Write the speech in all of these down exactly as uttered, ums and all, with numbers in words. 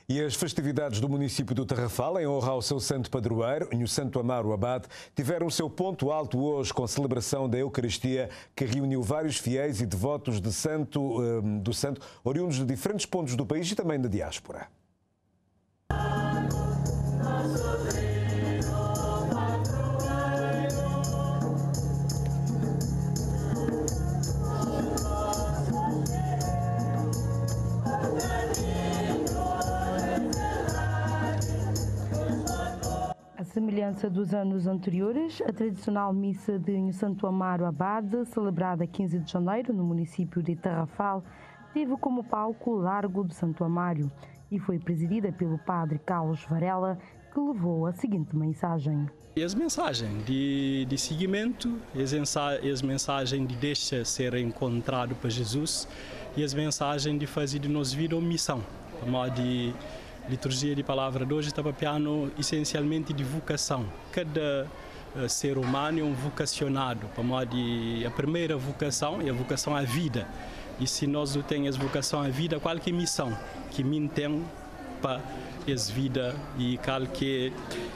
E as festividades do município do Tarrafal, em honra ao seu santo padroeiro, Nhô Santo Amaro Abade, tiveram o seu ponto alto hoje com a celebração da Eucaristia, que reuniu vários fiéis e devotos de santo, do santo, oriundos de diferentes pontos do país e também da diáspora. À semelhança dos anos anteriores, a tradicional missa de Nhô Santo Amaro Abade, celebrada a quinze de janeiro no município de Tarrafal, teve como palco o Largo do Santo Amaro e foi presidida pelo padre Carlos Varela, que levou a seguinte mensagem. E as mensagens de, de seguimento, as mensagens de deixa ser encontrado para Jesus e as mensagens de fazer de nós vida uma missão, a modo de liturgia de palavra de hoje está piano essencialmente de vocação. Cada uh, ser humano é um vocacionado, para modo de a primeira vocação é a vocação à vida. E se nós não temos vocação à vida, qualquer missão que me tem para essa vida e qualquer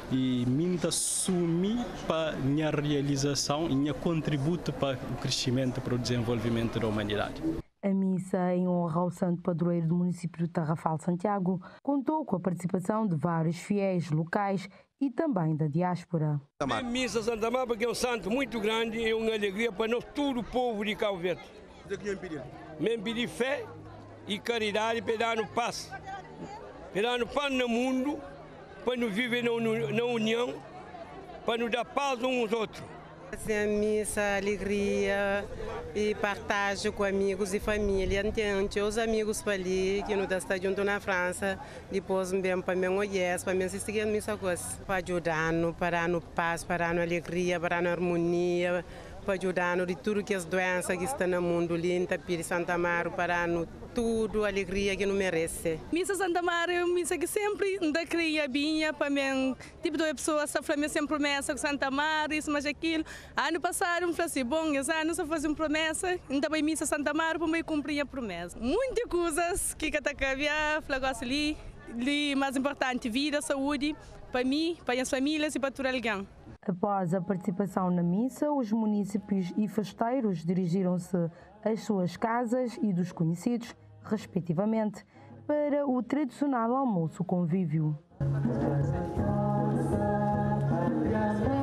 e minta assumir para minha realização e minha contributo para o crescimento, para o desenvolvimento da humanidade. A missa em honra ao santo padroeiro do município de Tarrafal, Santiago, contou com a participação de vários fiéis locais e também da diáspora. A missa Santa Amaro, porque é um santo muito grande e uma alegria para nós, todo o povo de Cabo Verde. O que é pedir? Me pedir fé e caridade para dar paz. Para dar paz no mundo, para nos viver na união, para nos dar paz uns aos outros. A missa, alegria e partage com amigos e família. Entende? Os amigos para ali, que não está junto na França, depois bem para mim conhece, para mim assistir a missa coisa. Para ajudar, para no paz, para na alegria, para na harmonia, para ajudar de tudo que as doenças que estão no mundo, Linda, Pires, Santa Amaro, para no tudo, alegria que não merece. Missa Santa Amaro é uma missa que sempre ainda cria binha para mim. Tipo, duas pessoas só falam sempre promessa com Santa Amaro, isso, mas aquilo. Ano passado, eu falei assim, bom, esse ano só fazer uma promessa, ainda bem missa Santa Amaro para eu cumprir a promessa. Muitas coisas que está a flagos ali, ali, mais importante, vida, saúde, para mim, para as famílias e para todo alguém. Após a participação na missa, os munícipes e festeiros dirigiram-se às suas casas e dos conhecidos, respectivamente, para o tradicional almoço convívio.